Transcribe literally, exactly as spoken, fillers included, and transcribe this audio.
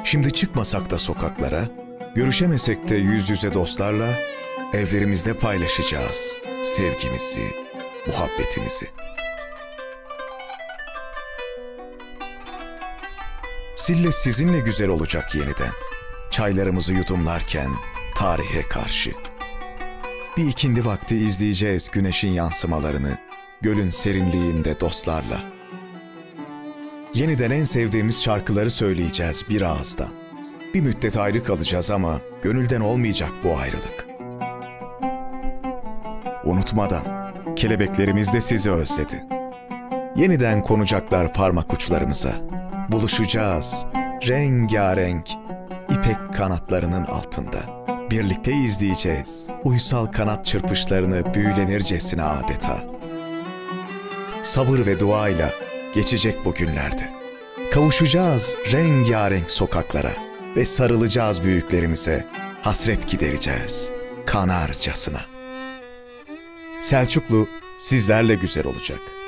Şimdi çıkmasak da sokaklara, görüşemesek de yüz yüze dostlarla, evlerimizde paylaşacağız sevgimizi, muhabbetimizi. Sille sizinle güzel olacak yeniden, çaylarımızı yudumlarken tarihe karşı. Bir ikindi vakti izleyeceğiz güneşin yansımalarını, gölün serinliğinde dostlarla. Yeniden en sevdiğimiz şarkıları söyleyeceğiz bir ağızdan. Bir müddet ayrı kalacağız ama gönülden olmayacak bu ayrılık. Unutmadan, kelebeklerimiz de sizi özledi. Yeniden konacaklar parmak uçlarımıza. Buluşacağız rengarenk ipek kanatlarının altında. Birlikte izleyeceğiz uysal kanat çırpışlarını büyülenircesine adeta. Sabır ve duayla geçecek bu günlerde. Kavuşacağız rengarenk sokaklara ve sarılacağız büyüklerimize, hasret gidereceğiz kanarcasına. Selçuklu sizlerle güzel olacak.